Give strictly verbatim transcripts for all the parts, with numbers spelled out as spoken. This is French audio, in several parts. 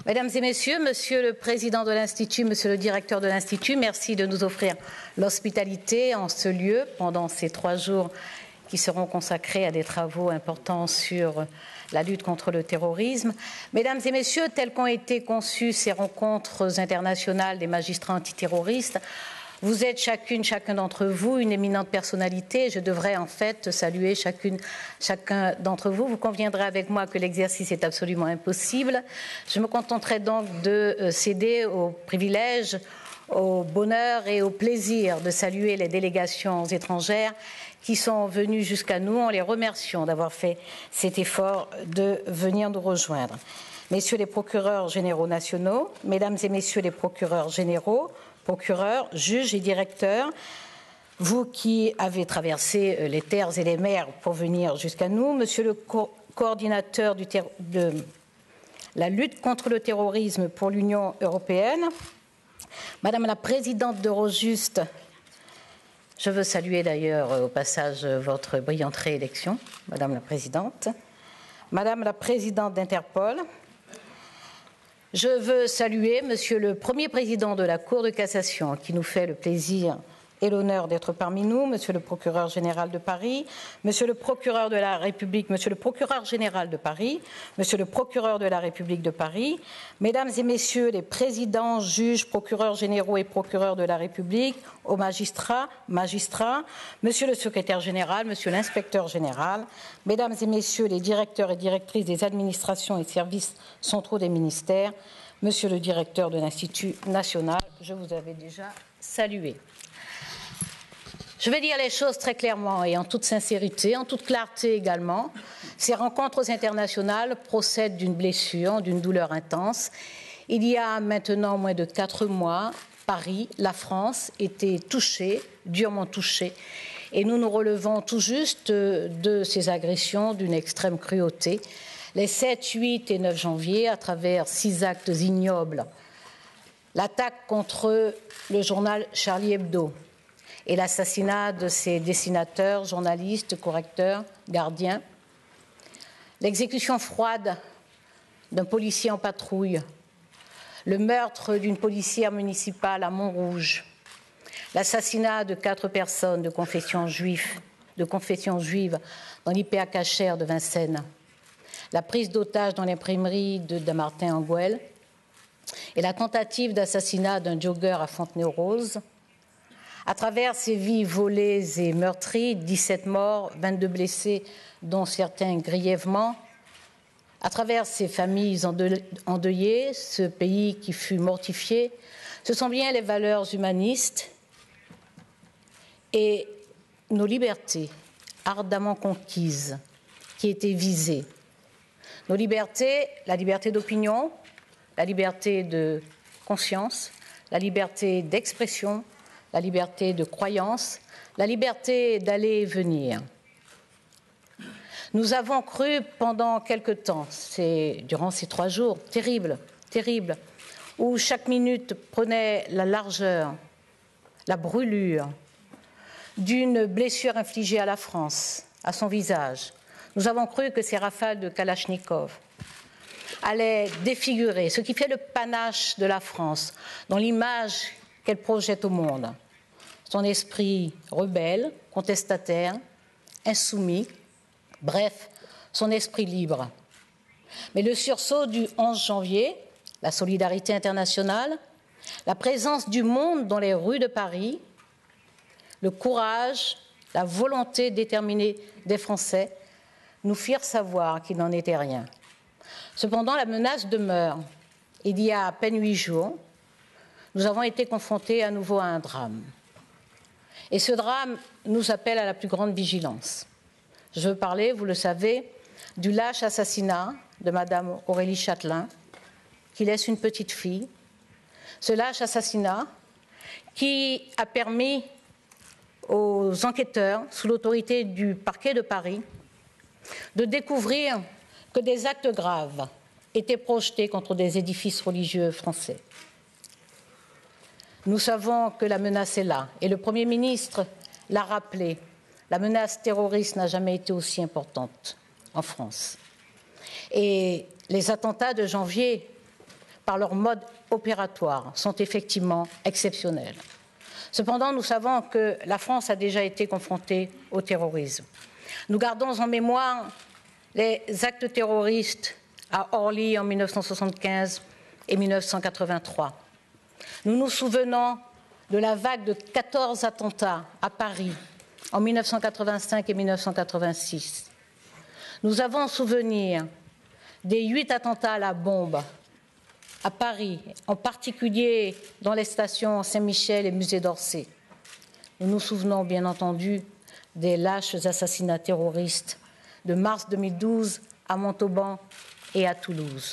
Mesdames et Messieurs, Monsieur le Président de l'Institut, Monsieur le Directeur de l'Institut, merci de nous offrir l'hospitalité en ce lieu pendant ces trois jours qui seront consacrés à des travaux importants sur la lutte contre le terrorisme. Mesdames et Messieurs, telles qu'ont été conçues ces rencontres internationales des magistrats antiterroristes, vous êtes chacune, chacun d'entre vous une éminente personnalité. Je devrais en fait saluer chacune, chacun d'entre vous. Vous conviendrez avec moi que l'exercice est absolument impossible. Je me contenterai donc de céder au privilège, au bonheur et au plaisir de saluer les délégations étrangères qui sont venues jusqu'à nous en les remerciant d'avoir fait cet effort de venir nous rejoindre. Messieurs les procureurs généraux nationaux, Mesdames et Messieurs les procureurs généraux, procureurs, juges et directeurs, vous qui avez traversé les terres et les mers pour venir jusqu'à nous, Monsieur le co coordinateur du de la lutte contre le terrorisme pour l'Union européenne, Madame la présidente d'Eurojust, je veux saluer d'ailleurs au passage votre brillante réélection, Madame la présidente, Madame la présidente d'Interpol, je veux saluer Monsieur le Premier Président de la Cour de cassation qui nous fait le plaisir et l'honneur d'être parmi nous, Monsieur le Procureur général de Paris, Monsieur le Procureur de la République, Monsieur le Procureur général de Paris, Monsieur le Procureur de la République de Paris, Mesdames et Messieurs les Présidents, juges, procureurs généraux et procureurs de la République, aux magistrats, magistrats, Monsieur le Secrétaire général, Monsieur l'Inspecteur général, Mesdames et Messieurs les directeurs et directrices des administrations et services centraux des ministères, Monsieur le Directeur de l'Institut national, je vous avais déjà salué. Je vais dire les choses très clairement et en toute sincérité, en toute clarté également. Ces rencontres internationales procèdent d'une blessure, d'une douleur intense. Il y a maintenant moins de quatre mois, Paris, la France, était touchée, durement touchée. Et nous nous relevons tout juste de ces agressions d'une extrême cruauté. Les sept, huit et neuf janvier, à travers six actes ignobles, l'attaque contre le journal Charlie Hebdo, et l'assassinat de ses dessinateurs, journalistes, correcteurs, gardiens, l'exécution froide d'un policier en patrouille, le meurtre d'une policière municipale à Montrouge, l'assassinat de quatre personnes de confession juive, de confession juive dans l'I P A Cacher de Vincennes, la prise d'otage dans l'imprimerie de Damartin-en-Gouel et la tentative d'assassinat d'un jogger à Fontenay-aux-Roses. À travers ces vies volées et meurtries, dix-sept morts, vingt-deux blessés, dont certains grièvement, à travers ces familles endeuillées, ce pays qui fut mortifié, ce sont bien les valeurs humanistes et nos libertés ardemment conquises qui étaient visées. Nos libertés, la liberté d'opinion, la liberté de conscience, la liberté d'expression, la liberté de croyance, la liberté d'aller et venir. Nous avons cru pendant quelque temps, durant ces trois jours terribles, terribles, où chaque minute prenait la largeur, la brûlure d'une blessure infligée à la France, à son visage. Nous avons cru que ces rafales de Kalachnikov allaient défigurer ce qui fait le panache de la France, dans l'image qu'elle projette au monde. Son esprit rebelle, contestataire, insoumis, bref, son esprit libre. Mais le sursaut du onze janvier, la solidarité internationale, la présence du monde dans les rues de Paris, le courage, la volonté déterminée des Français nous firent savoir qu'il n'en était rien. Cependant, la menace demeure. Il y a à peine huit jours, nous avons été confrontés à nouveau à un drame. Et ce drame nous appelle à la plus grande vigilance. Je veux parler, vous le savez, du lâche assassinat de Madame Aurélie Chatelain, qui laisse une petite fille. Ce lâche assassinat qui a permis aux enquêteurs, sous l'autorité du parquet de Paris, de découvrir que des actes graves étaient projetés contre des édifices religieux français. Nous savons que la menace est là, et le Premier ministre l'a rappelé, la menace terroriste n'a jamais été aussi importante en France. Et les attentats de janvier par leur mode opératoire, sont effectivement exceptionnels. Cependant, nous savons que la France a déjà été confrontée au terrorisme. Nous gardons en mémoire les actes terroristes à Orly en mille neuf cent soixante-quinze et mille neuf cent quatre-vingt-trois. Nous nous souvenons de la vague de quatorze attentats à Paris en mille neuf cent quatre-vingt-cinq et mille neuf cent quatre-vingt-six. Nous avons souvenir des huit attentats à la bombe à Paris, en particulier dans les stations Saint-Michel et Musée d'Orsay. Nous nous souvenons bien entendu des lâches assassinats terroristes de mars deux mille douze à Montauban et à Toulouse.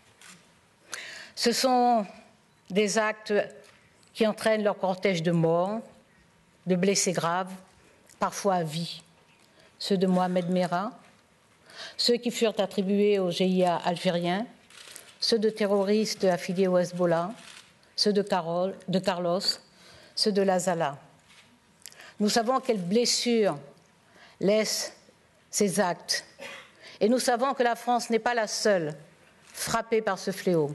Ce sont des actes qui entraînent leur cortège de morts, de blessés graves, parfois à vie. Ceux de Mohamed Merah, ceux qui furent attribués au G I A algérien, ceux de terroristes affiliés au Hezbollah, ceux de, Carol, de Carlos, ceux de Lazala. Nous savons quelles blessures laissent ces actes. Et nous savons que la France n'est pas la seule frappée par ce fléau.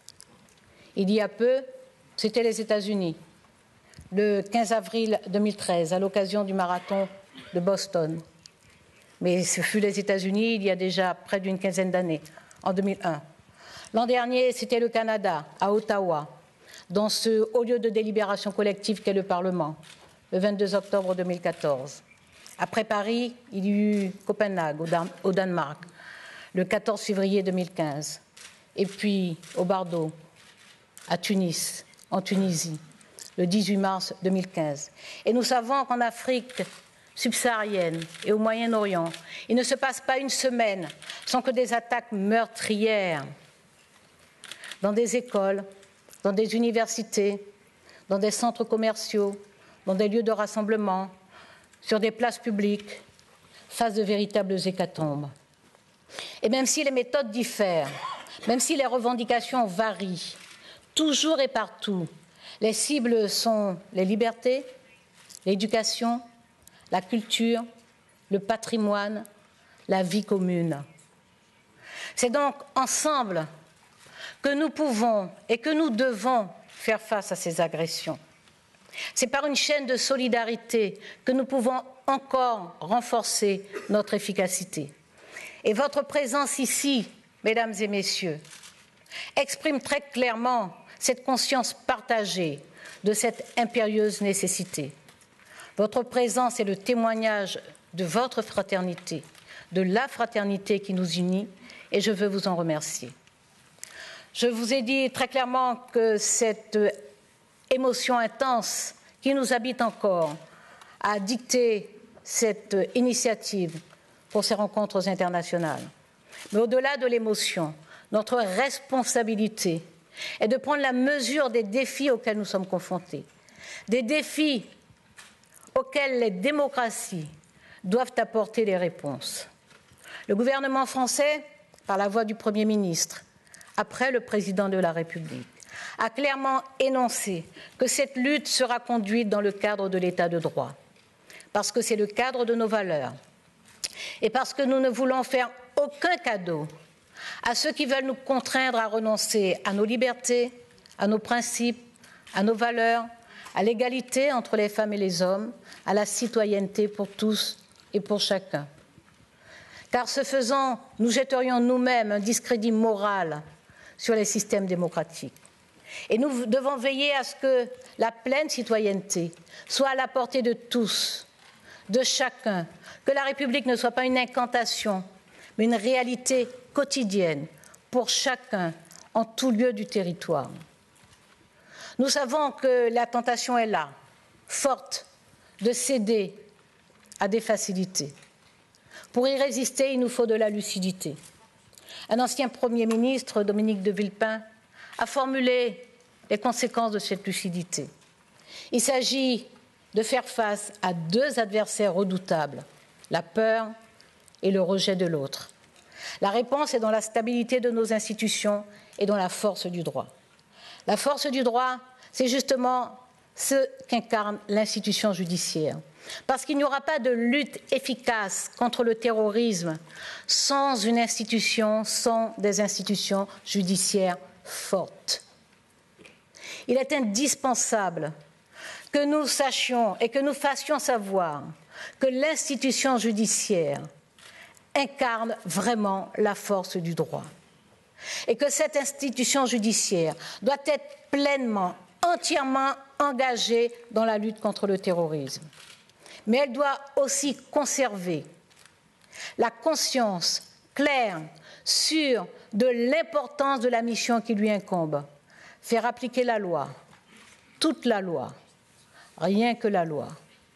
Il y a peu, c'était les États-Unis, le quinze avril deux mille treize, à l'occasion du marathon de Boston. Mais ce fut les États-Unis il y a déjà près d'une quinzaine d'années, en deux mille un. L'an dernier, c'était le Canada, à Ottawa, dans ce haut lieu de délibération collective qu'est le Parlement, le vingt-deux octobre deux mille quatorze. Après Paris, il y eut Copenhague, au Danemark, le quatorze février deux mille quinze. Et puis au Bardo, à Tunis, en Tunisie, le dix-huit mars deux mille quinze. Et nous savons qu'en Afrique subsaharienne et au Moyen-Orient, il ne se passe pas une semaine sans que des attaques meurtrières dans des écoles, dans des universités, dans des centres commerciaux, dans des lieux de rassemblement, sur des places publiques, fassent de véritables hécatombes. Et même si les méthodes diffèrent, même si les revendications varient, toujours et partout, les cibles sont les libertés, l'éducation, la culture, le patrimoine, la vie commune. C'est donc ensemble que nous pouvons et que nous devons faire face à ces agressions. C'est par une chaîne de solidarité que nous pouvons encore renforcer notre efficacité. Et votre présence ici, mesdames et messieurs, exprime très clairement cette conscience partagée de cette impérieuse nécessité. Votre présence est le témoignage de votre fraternité, de la fraternité qui nous unit, et je veux vous en remercier. Je vous ai dit très clairement que cette émotion intense qui nous habite encore a dicté cette initiative pour ces rencontres internationales. Mais au-delà de l'émotion, notre responsabilité est de prendre la mesure des défis auxquels nous sommes confrontés, des défis auxquels les démocraties doivent apporter des réponses. Le gouvernement français, par la voix du Premier ministre, après le président de la République, a clairement énoncé que cette lutte sera conduite dans le cadre de l'état de droit, parce que c'est le cadre de nos valeurs et parce que nous ne voulons faire aucun cadeau à ceux qui veulent nous contraindre à renoncer à nos libertés, à nos principes, à nos valeurs, à l'égalité entre les femmes et les hommes, à la citoyenneté pour tous et pour chacun. Car ce faisant, nous jetterions nous-mêmes un discrédit moral sur les systèmes démocratiques. Et nous devons veiller à ce que la pleine citoyenneté soit à la portée de tous, de chacun, que la République ne soit pas une incantation, mais une réalité quotidienne pour chacun en tout lieu du territoire. Nous savons que la tentation est là, forte, de céder à des facilités. Pour y résister, il nous faut de la lucidité. Un ancien Premier ministre, Dominique de Villepin, a formulé les conséquences de cette lucidité. Il s'agit de faire face à deux adversaires redoutables, la peur et le rejet de l'autre. La réponse est dans la stabilité de nos institutions et dans la force du droit. La force du droit, c'est justement ce qu'incarne l'institution judiciaire. Parce qu'il n'y aura pas de lutte efficace contre le terrorisme sans une institution, sans des institutions judiciaires forte. Il est indispensable que nous sachions et que nous fassions savoir que l'institution judiciaire incarne vraiment la force du droit et que cette institution judiciaire doit être pleinement, entièrement engagée dans la lutte contre le terrorisme. Mais elle doit aussi conserver la conscience claire, sûre de l'importance de la mission qui lui incombe, faire appliquer la loi, toute la loi, rien que la loi.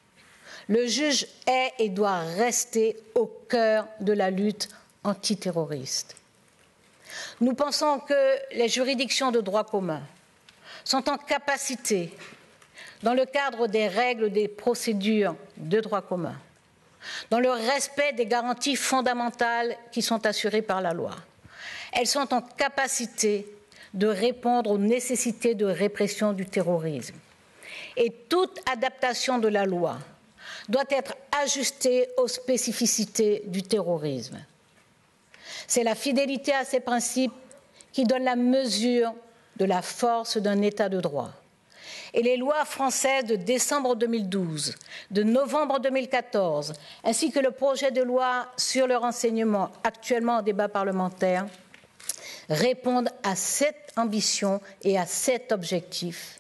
Le juge est et doit rester au cœur de la lutte antiterroriste. Nous pensons que les juridictions de droit commun sont en capacité, dans le cadre des règles des procédures de droit commun, dans le respect des garanties fondamentales qui sont assurées par la loi, elles sont en capacité de répondre aux nécessités de répression du terrorisme. Et toute adaptation de la loi doit être ajustée aux spécificités du terrorisme. C'est la fidélité à ces principes qui donne la mesure de la force d'un État de droit. Et les lois françaises de décembre deux mille douze, de novembre deux mille quatorze, ainsi que le projet de loi sur le renseignement actuellement en débat parlementaire, répondent à cette ambition et à cet objectif.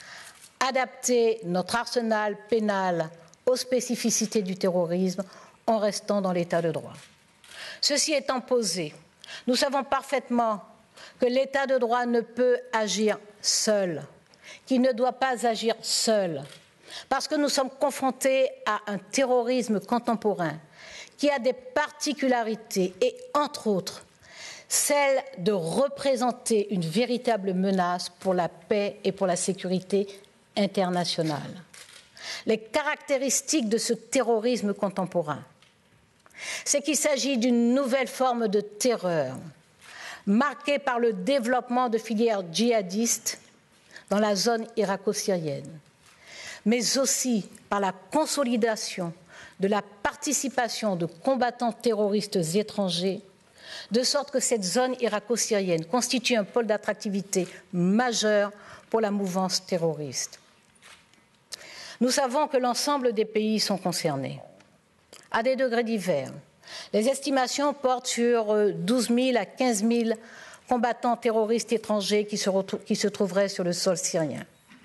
Adapter notre arsenal pénal aux spécificités du terrorisme en restant dans l'état de droit. Ceci étant posé, nous savons parfaitement que l'état de droit ne peut agir seul, qu'il ne doit pas agir seul, parce que nous sommes confrontés à un terrorisme contemporain qui a des particularités et, entre autres, celle de représenter une véritable menace pour la paix et pour la sécurité internationale. Les caractéristiques de ce terrorisme contemporain, c'est qu'il s'agit d'une nouvelle forme de terreur, marquée par le développement de filières djihadistes dans la zone irako-syrienne, mais aussi par la consolidation de la participation de combattants terroristes étrangers, de sorte que cette zone irako-syrienne constitue un pôle d'attractivité majeur pour la mouvance terroriste. Nous savons que l'ensemble des pays sont concernés, à des degrés divers. Les estimations portent sur douze mille à quinze mille combattants terroristes étrangers qui se, qui se trouveraient sur le sol syrien.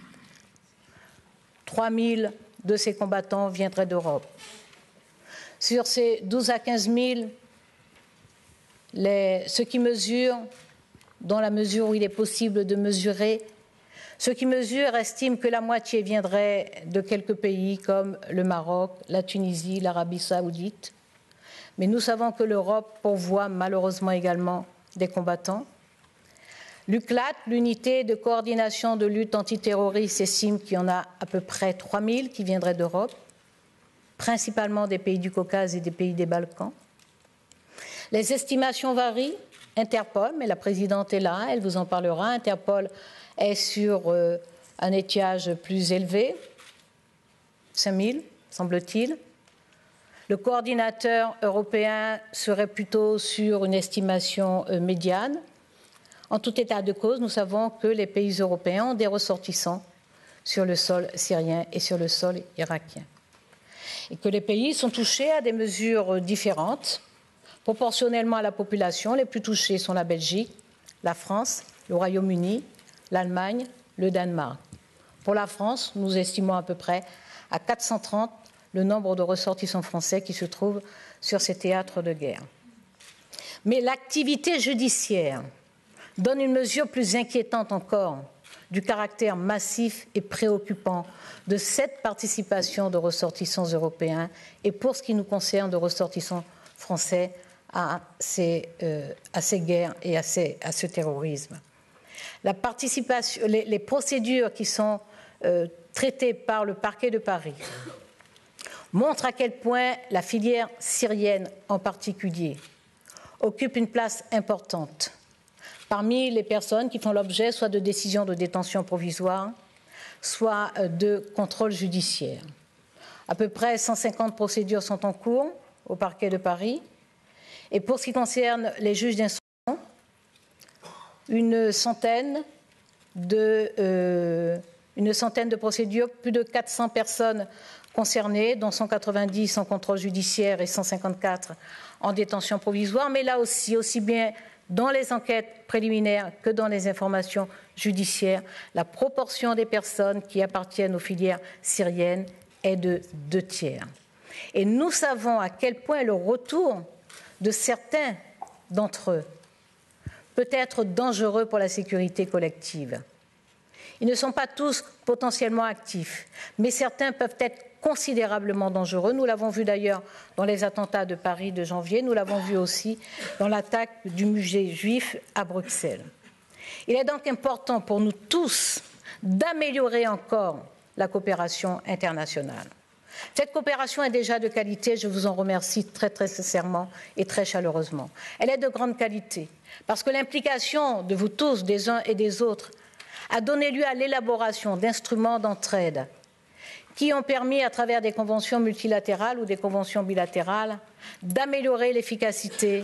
trois mille de ces combattants viendraient d'Europe. Sur ces douze à quinze mille, les, ceux qui mesurent, dans la mesure où il est possible de mesurer, ceux qui mesurent estiment que la moitié viendrait de quelques pays comme le Maroc, la Tunisie, l'Arabie saoudite. Mais nous savons que l'Europe pourvoit malheureusement également des combattants. L'U C L A T, l'unité de coordination de lutte antiterroriste, estime qu'il y en a à peu près trois mille qui viendraient d'Europe, principalement des pays du Caucase et des pays des Balkans. Les estimations varient. Interpol, mais la présidente est là, elle vous en parlera. Interpol est sur euh, un étiage plus élevé, cinq mille, semble-t-il. Le coordinateur européen serait plutôt sur une estimation euh, médiane. En tout état de cause, nous savons que les pays européens ont des ressortissants sur le sol syrien et sur le sol irakien. Et que les pays sont touchés à des mesures différentes, proportionnellement à la population. Les plus touchés sont la Belgique, la France, le Royaume-Uni, l'Allemagne, le Danemark. Pour la France, nous estimons à peu près à quatre cent trente le nombre de ressortissants français qui se trouvent sur ces théâtres de guerre. Mais l'activité judiciaire donne une mesure plus inquiétante encore du caractère massif et préoccupant de cette participation de ressortissants européens et, pour ce qui nous concerne, de ressortissants français à ces, euh, à ces guerres et à, ces, à ce terrorisme. La participation, les, les procédures qui sont euh, traitées par le parquet de Paris montrent à quel point la filière syrienne en particulier occupe une place importante parmi les personnes qui font l'objet soit de décisions de détention provisoire, soit de contrôle judiciaire. À peu près cent cinquante procédures sont en cours au parquet de Paris. Et pour ce qui concerne les juges d'instruction, une centaine de, euh, une centaine de procédures, plus de quatre cents personnes concernées, dont cent quatre-vingt-dix en contrôle judiciaire et cent cinquante-quatre en détention provisoire, mais là aussi, aussi bien dans les enquêtes préliminaires que dans les informations judiciaires, la proportion des personnes qui appartiennent aux filières syriennes est de deux tiers. Et nous savons à quel point le retour de certains d'entre eux peut être dangereux pour la sécurité collective. Ils ne sont pas tous potentiellement actifs, mais certains peuvent être considérablement dangereux. Nous l'avons vu d'ailleurs dans les attentats de Paris de janvier, nous l'avons vu aussi dans l'attaque du musée juif à Bruxelles. Il est donc important pour nous tous d'améliorer encore la coopération internationale. Cette coopération est déjà de qualité, je vous en remercie très très sincèrement et très chaleureusement. Elle est de grande qualité parce que l'implication de vous tous, des uns et des autres, a donné lieu à l'élaboration d'instruments d'entraide qui ont permis, à travers des conventions multilatérales ou des conventions bilatérales, d'améliorer l'efficacité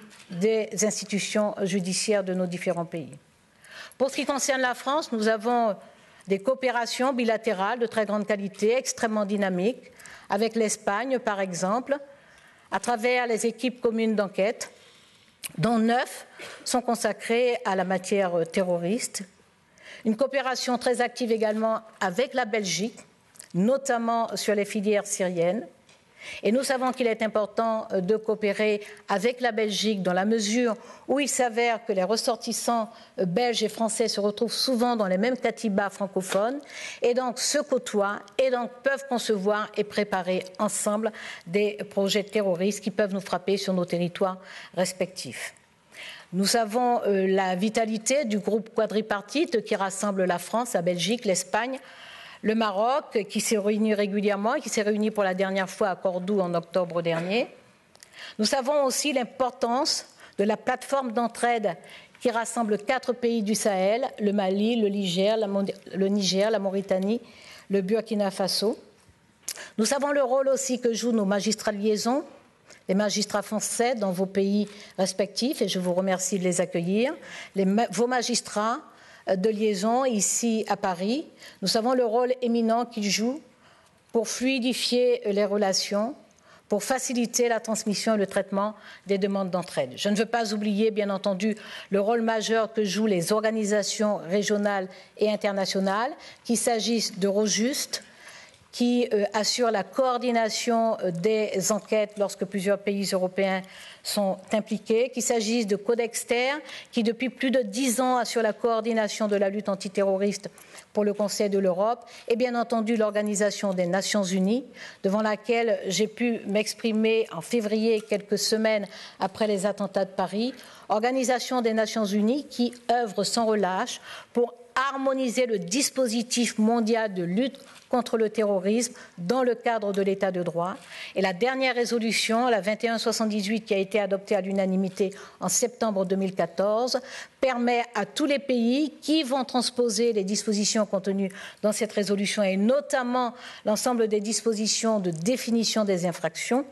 des institutions judiciaires de nos différents pays. Pour ce qui concerne la France, nous avons des coopérations bilatérales de très grande qualité, extrêmement dynamiques, avec l'Espagne, par exemple, à travers les équipes communes d'enquête, dont neuf sont consacrées à la matière terroriste. Une coopération très active également avec la Belgique, notamment sur les filières syriennes. Et nous savons qu'il est important de coopérer avec la Belgique dans la mesure où il s'avère que les ressortissants belges et français se retrouvent souvent dans les mêmes katibas francophones et donc se côtoient et donc peuvent concevoir et préparer ensemble des projets terroristes qui peuvent nous frapper sur nos territoires respectifs. Nous savons euh, la vitalité du groupe quadripartite qui rassemble la France, la Belgique, l'Espagne, le Maroc, qui s'est réuni régulièrement et qui s'est réuni pour la dernière fois à Cordoue en octobre dernier. Nous savons aussi l'importance de la plateforme d'entraide qui rassemble quatre pays du Sahel, le Mali, le Niger, la, le Niger, la Mauritanie, le Burkina Faso. Nous savons le rôle aussi que jouent nos magistrats de liaison, les magistrats français dans vos pays respectifs, et je vous remercie de les accueillir, les, vos magistrats de liaison ici à Paris. Nous savons le rôle éminent qu'ils jouent pour fluidifier les relations, pour faciliter la transmission et le traitement des demandes d'entraide. Je ne veux pas oublier, bien entendu, le rôle majeur que jouent les organisations régionales et internationales, qu'il s'agisse d'Eurojust, qui euh, assure la coordination euh, des enquêtes lorsque plusieurs pays européens sont impliqués, qu'il s'agisse de Codexter, qui depuis plus de dix ans assure la coordination de la lutte antiterroriste pour le Conseil de l'Europe, et bien entendu l'Organisation des Nations Unies, devant laquelle j'ai pu m'exprimer en février, quelques semaines après les attentats de Paris, Organisation des Nations Unies qui œuvre sans relâche pour harmoniser le dispositif mondial de lutte contre le terrorisme dans le cadre de l'état de droit. Et la dernière résolution, la vingt et un soixante-dix-huit, qui a été adoptée à l'unanimité en septembre deux mille quatorze, permet à tous les pays qui vont transposer les dispositions contenues dans cette résolution et notamment l'ensemble des dispositions de définition des infractions.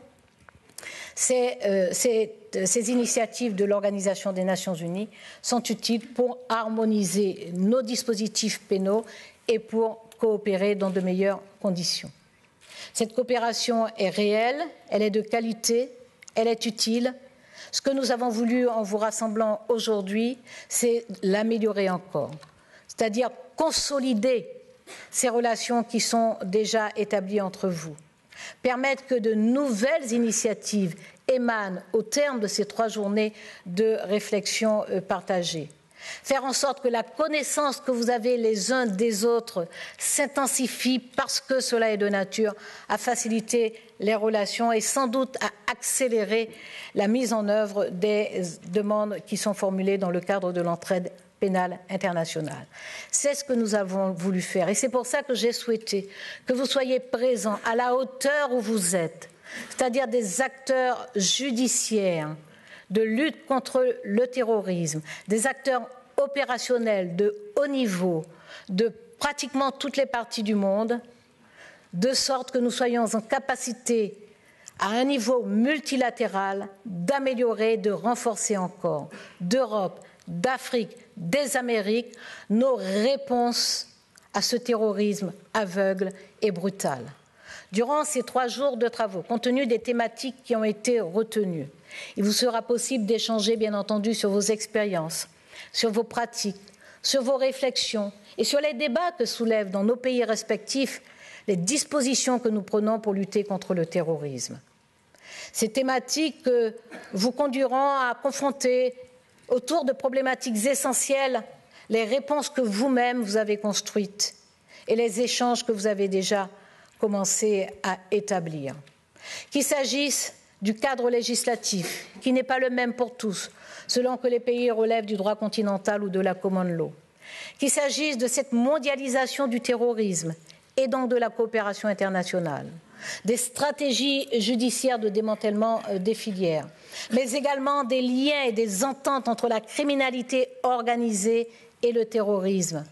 Ces, euh, ces, ces initiatives de l'Organisation des Nations Unies sont utiles pour harmoniser nos dispositifs pénaux et pour coopérer dans de meilleures conditions. Cette coopération est réelle, elle est de qualité, elle est utile. Ce que nous avons voulu en vous rassemblant aujourd'hui, c'est l'améliorer encore, c'est-à-dire consolider ces relations qui sont déjà établies entre vous, permettre que de nouvelles initiatives émanent au terme de ces trois journées de réflexion partagée. Faire en sorte que la connaissance que vous avez les uns des autres s'intensifie parce que cela est de nature à faciliter les relations et sans doute à accélérer la mise en œuvre des demandes qui sont formulées dans le cadre de l'entraide pénale internationale. C'est ce que nous avons voulu faire et c'est pour ça que j'ai souhaité que vous soyez présents à la hauteur où vous êtes, c'est-à-dire des acteurs judiciaires de lutte contre le terrorisme, des acteurs opérationnels de haut niveau, de pratiquement toutes les parties du monde, de sorte que nous soyons en capacité, à un niveau multilatéral, d'améliorer, de renforcer encore, d'Europe, d'Afrique, des Amériques, nos réponses à ce terrorisme aveugle et brutal. Durant ces trois jours de travaux, compte tenu des thématiques qui ont été retenues, il vous sera possible d'échanger, bien entendu, sur vos expériences, sur vos pratiques, sur vos réflexions et sur les débats que soulèvent dans nos pays respectifs les dispositions que nous prenons pour lutter contre le terrorisme. Ces thématiques vous conduiront à confronter autour de problématiques essentielles les réponses que vous-même vous avez construites et les échanges que vous avez déjà commencé à établir. Qu'il s'agisse du cadre législatif, qui n'est pas le même pour tous, selon que les pays relèvent du droit continental ou de la common law. Qu'il s'agisse de cette mondialisation du terrorisme et donc de la coopération internationale, des stratégies judiciaires de démantèlement des filières, mais également des liens et des ententes entre la criminalité organisée et le terrorisme.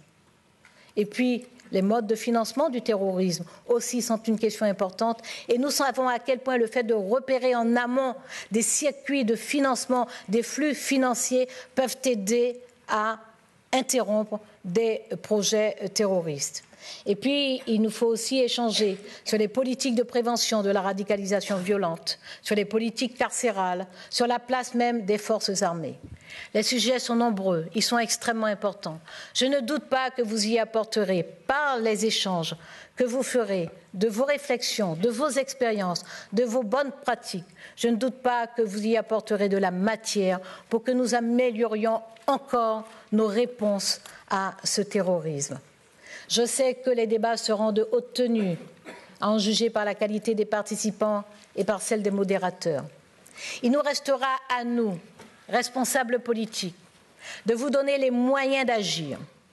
Et puis, les modes de financement du terrorisme aussi sont une question importante et nous savons à quel point le fait de repérer en amont des circuits de financement, des flux financiers peuvent aider à interrompre des projets terroristes. Et puis, il nous faut aussi échanger sur les politiques de prévention de la radicalisation violente, sur les politiques carcérales, sur la place même des forces armées. Les sujets sont nombreux, ils sont extrêmement importants. Je ne doute pas que vous y apporterez, par les échanges que vous ferez, de vos réflexions, de vos expériences, de vos bonnes pratiques, je ne doute pas que vous y apporterez de la matière pour que nous améliorions encore nos réponses à ce terrorisme. Je sais que les débats seront de haute tenue, à en juger par la qualité des participants et par celle des modérateurs. Il nous restera à nous, responsables politiques, de vous donner les moyens d'agir,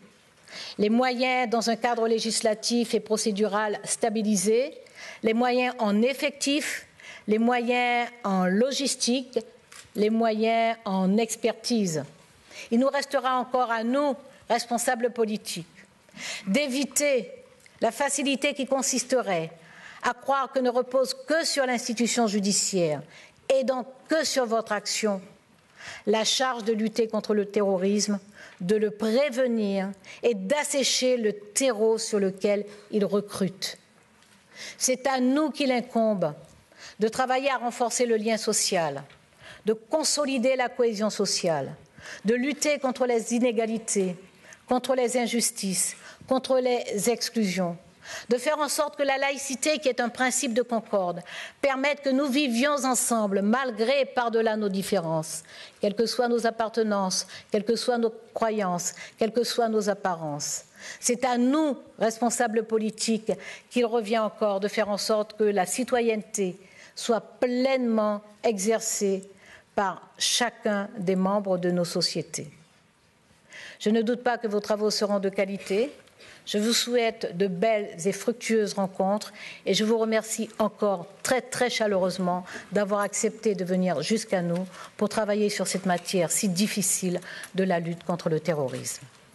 les moyens dans un cadre législatif et procédural stabilisé, les moyens en effectifs, les moyens en logistique, les moyens en expertise. Il nous restera encore à nous, responsables politiques, d'éviter la facilité qui consisterait à croire que ne repose que sur l'institution judiciaire et donc que sur votre action la charge de lutter contre le terrorisme, de le prévenir et d'assécher le terreau sur lequel il recrute. C'est à nous qu'il incombe de travailler à renforcer le lien social, de consolider la cohésion sociale, de lutter contre les inégalités, contre les injustices, contre les exclusions, de faire en sorte que la laïcité, qui est un principe de concorde, permette que nous vivions ensemble, malgré et par-delà nos différences, quelles que soient nos appartenances, quelles que soient nos croyances, quelles que soient nos apparences. C'est à nous, responsables politiques, qu'il revient encore de faire en sorte que la citoyenneté soit pleinement exercée par chacun des membres de nos sociétés. Je ne doute pas que vos travaux seront de qualité. Je vous souhaite de belles et fructueuses rencontres et je vous remercie encore très très chaleureusement d'avoir accepté de venir jusqu'à nous pour travailler sur cette matière si difficile de la lutte contre le terrorisme.